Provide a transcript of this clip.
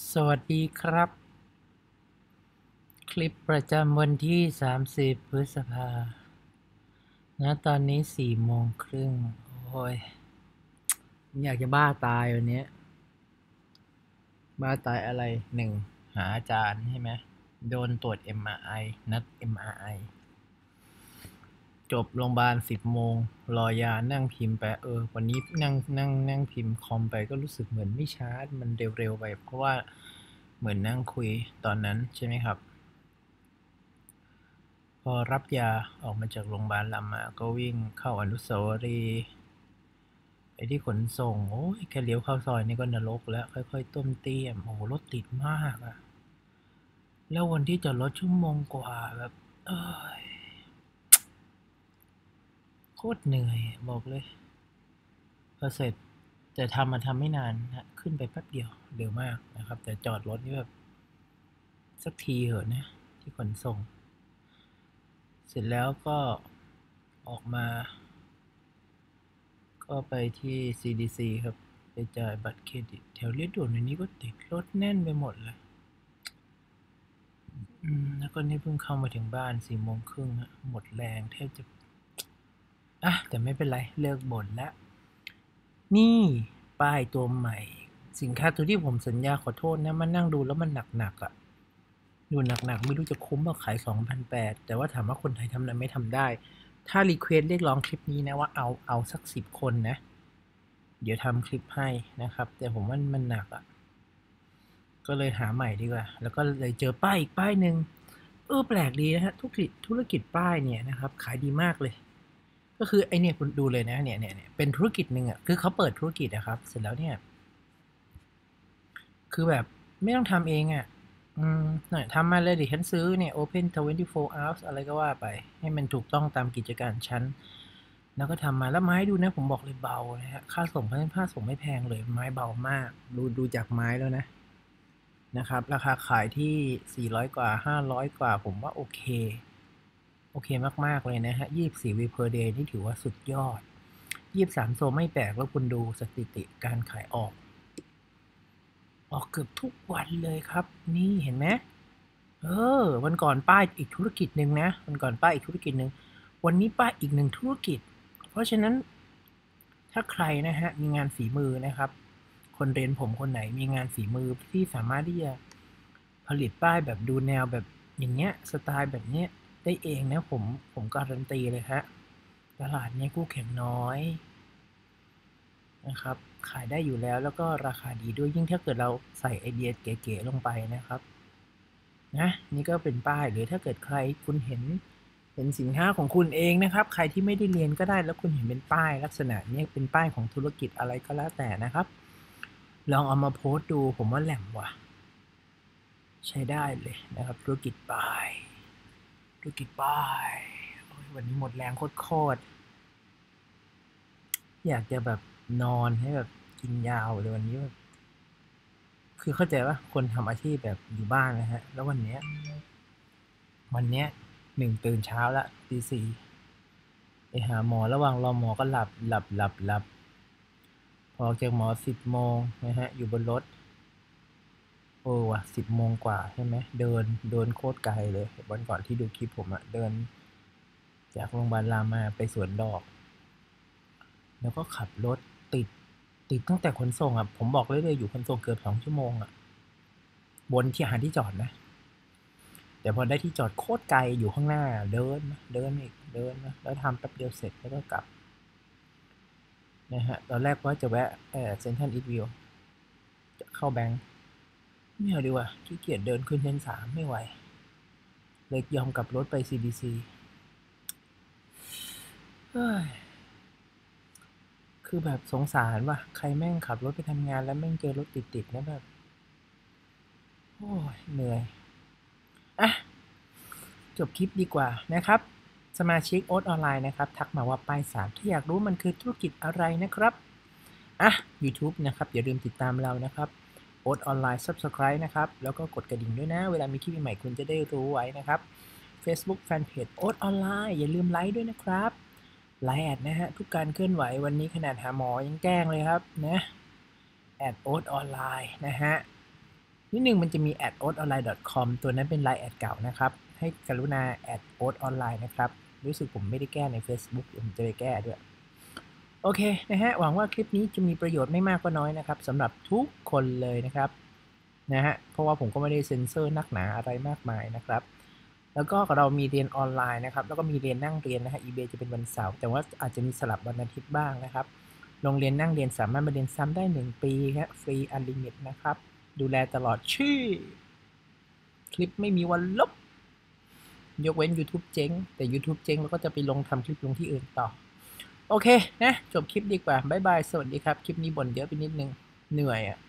สวัสดีครับ คลิปประจำวันที่ 30 พฤษภาตอนนี้ 4:30 โอ้ยอยากจะบ้าตายวันนี้บ้าตายอะไร หาอาจารย์ใช่ไหม โดนตรวจ MRI นัด MRI จบโรงพยาบาล 10 โมง รอยานั่งพิมพ์ไปวันนี้นั่งพิมพ์คอมไปก็รู้สึกเหมือนไม่ชาร์จมันเร็วๆไป เพราะว่าเหมือนนั่งคุยตอนนั้นใช่ไหมครับพอรับยาออกมาจากโรงพยาบาลรามาก็วิ่งเข้าอนุสาวรีย์ไปที่ขนส่งโอ้ยแค่เลี้ยวเข้าซอยนี่ก็นรกแล้วค่อยๆต้มเตี้ยมโอ้โหรถติดมากอะแล้ววันที่จอดรถชั่วโมงกว่าแบบเอ้ยโคตรเหนื่อยบอกเลยพอเสร็จแต่ทำไม่นานนะขึ้นไปแป๊บเดียวเร็วมากนะครับแต่จอดรถนี่แบบสักทีเหอะนะที่ขนส่งเสร็จแล้วก็ออกมาก็ไปที่ CDC ครับไปจ่ายบัตรเครดิตแถวเรียบด่วนในนี้ก็ติดรถแน่นไปหมดเลยแล้วก็นี่เพิ่งเข้ามาถึงบ้าน4:30หมดแรงแทบจะแต่ไม่เป็นไรเลิกบ่นแล้วนี่ป้ายตัวใหม่สินค้าตัวที่ผมสัญญาขอโทษนะมันนั่งดูแล้วมันหนักอ่ะดูหนักไม่รู้จะคุ้มว่าขาย 2,800 แต่ว่าถามว่าคนไทยทำได้ไม่ทำได้ถ้ารีเควสเรียกร้องคลิปนี้นะว่าเอาสัก10 คนนะเดี๋ยวทำคลิปให้นะครับแต่ผมว่ามันหนักอ่ะก็เลยหาใหม่ดีกว่าแล้วก็เลยเจอป้ายอีกป้ายหนึ่งแปลกดีนะฮะธุรกิจป้ายเนี่ยนะครับขายดีมากเลยก็คือไอเนี่ยคุณดูเลยนะเนี่ยเป็นธุรกิจหนึ่งอ่ะคือเขาเปิดธุรกิจนะครับเสร็จแล้วเนี่ยคือแบบไม่ต้องทำเองอ่ะหน่อยทำมาเลยดิฉันซื้อเนี่ย Open 24 hours อะไรก็ว่าไปให้มันถูกต้องตามกิจการชั้นแล้วก็ทำมาแล้วไม้ดูนะผมบอกเลยเบานะฮะค่าส่งไม่แพงเลยไม้เบามากดูจากไม้แล้วนะครับราคาขายที่400กว่า500กว่าผมว่าโอเคมากๆเลยนะฮะ24 วี per day นี่ถือว่าสุดยอด23โซไม่แปลกแล้วคุณดูสถิติการขายออกเกือบทุกวันเลยครับนี่เห็นไหมวันก่อนป้ายอีกธุรกิจหนึ่งนะวันก่อนป้ายอีกธุรกิจหนึ่งวันนี้ป้ายอีกหนึ่งธุรกิจเพราะฉะนั้นถ้าใครนะฮะมีงานฝีมือนะครับคนเรียนผมคนไหนมีงานฝีมือที่สามารถที่จะผลิตป้ายแบบดูแนวแบบอย่างเงี้ยสไตล์แบบเนี้ยได้เองนะผมการันตีเลยฮะตลาดนี้คู่แข่งน้อยนะครับขายได้อยู่แล้วก็ราคาดีด้วยยิ่งถ้าเกิดเราใส่ไอเดียเก๋ๆลงไปนะครับนะนี่ก็เป็นป้ายหรือถ้าเกิดใครคุณเห็นสินค้าของคุณเองนะครับใครที่ไม่ได้เรียนก็ได้แล้วคุณเห็นเป็นป้ายลักษณะนี้เป็นป้ายของธุรกิจอะไรก็แล้วแต่นะครับลองเอามาโพสต์ดูผมว่าแหลมว่ะใช้ได้เลยนะครับธุรกิจป้ายวันนี้หมดแรงโคตรอยากจะแบบนอนให้แบบกินยาวเลยวันนี้แบบคือเข้าใจว่าคนทำอาชีพแบบอยู่บ้านนะฮะแล้ววันเนี้ยตื่นเช้าละตี 4ไปหาหมอระหว่างรอหมอก็หลับพอออกจากหมอ10 โมงนะฮะอยู่บนรถว่ะ10 โมงกว่าใช่ไหมเดินโคตรไกลเลยวันก่อนที่ดูคลิปผมอะเดินจากโรงพยาบาลรามาไปสวนดอกแล้วก็ขับรถติดตั้งแต่ขนส่งอะผมบอกเลยอยู่ขนส่งเกือบ2 ชั่วโมงอะบนที่หาที่จอดนะแต่พอได้ที่จอดโคตรไกลอยู่ข้างหน้าเดินอีกเดินนะแล้วทำแป๊บเดียวเสร็จแล้วก็กลับนะฮะตอนแรกว่าจะแวะเซ็นทรัลอีสต์วิวจะเข้าแบงค์ไม่เอาดีกว่าขี้เกียจเดินขึ้นชั้น 3ไม่ไหวเลยยอมกลับรถไป CDC เฮ้ยคือแบบสงสารว่ะใครแม่งขับรถไปทำงานแล้วแม่งเจอรถติดๆนะแบบโอ้ยเหนื่อยอ่ะจบคลิปดีกว่านะครับสมาชิกโอ๊ตออนไลน์นะครับทักมาว่าป้าย3ถ้าอยากรู้มันคือธุรกิจอะไรนะครับYouTube นะครับอย่าลืมติดตามเรานะครับโอ๊ตออนไลน์ Subscribe นะครับแล้วก็กดกระดิ่งด้วยนะเวลามีคลิปใหม่คุณจะได้รู้ไว้นะครับ Facebook Fanpage โอ๊ตออนไลน์อย่าลืมไลค์ด้วยนะครับไลค์แอดนะฮะทุกการเคลื่อนไหววันนี้ขนาดหาหมอยังแกล้งเลยครับนะแอดโอ๊ตออนไลน์นะฮะนิดนึงมันจะมี @oatonline.com ตัวนั้นเป็นไลน์แอดเก่านะครับให้กรุณา @oatonline นะครับรู้สึกผมไม่ได้แก้ใน Facebook เดี๋ยวผมจะไปแก้ด้วยโอเคนะฮะหวังว่าคลิปนี้จะมีประโยชน์ไม่มากก็น้อยนะครับสำหรับทุกคนเลยนะครับนะฮะเพราะว่าผมก็ไม่ได้เซ็นเซอร์นักหนาอะไรมากมายนะครับแล้วก็เรามีเรียนออนไลน์นะครับแล้วก็มีเรียนนั่งเรียนนะฮะ eBay จะเป็นวันเสาร์แต่ว่าอาจจะมีสลับวันอาทิตย์บ้างนะครับโรงเรียนนั่งเรียนสามารถมาเรียนซ้ำได้1 ปีครับฟรีอันลิมิตนะครับดูแลตลอดชีพคลิปไม่มีวันลบยกเว้น YouTube เจ๊งแต่ YouTube เจ๊งเราก็จะไปทำคลิปลงที่อื่นต่อโอเคนะจบคลิปดีกว่าบ๊ายบายสวัสดีครับคลิปนี้บ่นเยอะไปนิดนึงเหนื่อยอ่ะ